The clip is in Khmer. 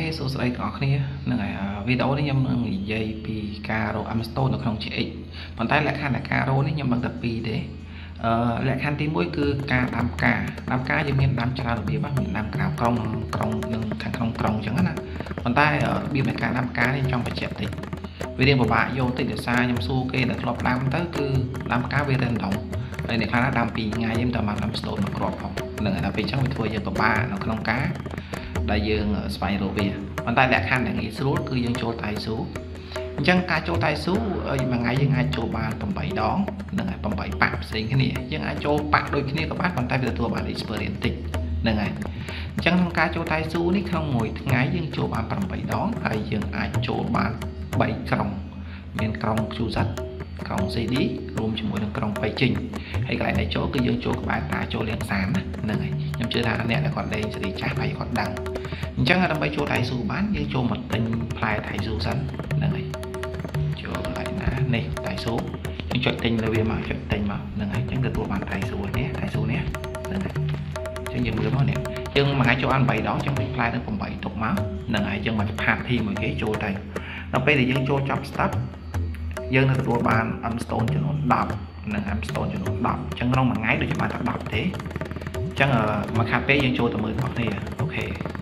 OK សួស្តីទាំងអស់គ្នានឹងវីដេអូនេះខ្ញុំនឹងនិយាយពីការរក M-ston នៅក្នុង JX ប៉ុន្តែលក្ខខណ្ឌនៃការរកនេះខ្ញុំដឹងតែពីរទេលក្ខខណ្ឌទី1គឺការដាំការយើងមានដាំច្រើនរបៀបមានដាំក្រៅក្រុងនិងខាងក្នុងក្រុងអញ្ចឹងណាប៉ុន្តែរបៀបនៃការដាំការនេះចង់បញ្ជាក់តិចវារៀងពិបាកយកតិចដោយសារខ្ញុំសួរគេដែលធ្លាប់ដាំទៅគឺដាំការវារឹងដងហើយអ្នកខ្លះដាំ2ថ្ងៃយើងតែបាន M-ston មកគ្រាប់ផងនឹងដល់ពេលអញ្ចឹងវាធ្វើយើងពិបាកនៅក្នុងការដែលយើងស្វែងរកវាប៉ុន្តែលក្ខខណ្ឌដែលងាយស្រួលគឺយើងចូលតៃស៊ូអញ្ចឹងការចូលតៃស៊ូមួយថ្ងៃយើងអាចចូលបាន8ដងនឹងហើយ8ប៉ាក់ផ្សេងគ្នាយើងអាចចូលប៉ាក់ដូចគ្នាក៏បានប៉ុន្តែវាទទួលបាន experience តិចហ្នឹងហើយអញ្ចឹងក្នុងការចូលតៃស៊ូនេះក្នុងមួយថ្ងៃយើងចូលបាន8ដងហើយយើងអាចចូលបាន3ក្រុងមានក្រុង QZ ក្រុង CD រួមជាមួយនឹងក្រុងបៃជីងហើយកន្លែងដែលចូលគឺយើងចូលក្បែរតាចូលលៀងសានហ្នឹងហើយខ្ញុំជឿថាអ្នកដែលគាត់លេងសេរីចាស់ហើយគាត់ដឹងអញ្ចឹងដើម្បីចូលតៃស៊ូបានយើងចូលមកទិញផ្លែតៃស៊ូសិនហ្នឹងហើយចូលកន្លែងណានេះតៃស៊ូយើងចុចទិញលើវាមកចុចទិញមកហ្នឹងហើយអញ្ចឹងទទួលបានតៃស៊ូនេះហ្នឹងហើយអញ្ចឹងយើងមើលមកនេះយើងមួយថ្ងៃចូលបាន8ដងអញ្ចឹងផ្លែនឹង8ទុកមកហ្នឹងហើយអញ្ចឹងមកផាតធីមួយគេចូលទៅដល់ពេលដែលយើងចូលចប់ start យើងនឹងទទួលបាន M-ston ចំនួន10និង M-ston ចំនួន10អញ្ចឹងក្នុងមួយថ្ងៃដូចជាបានតែ10ទេអញ្ចឹងមួយខាត់ពេលយើងចូលទៅមើលបងប្អូនអូខេ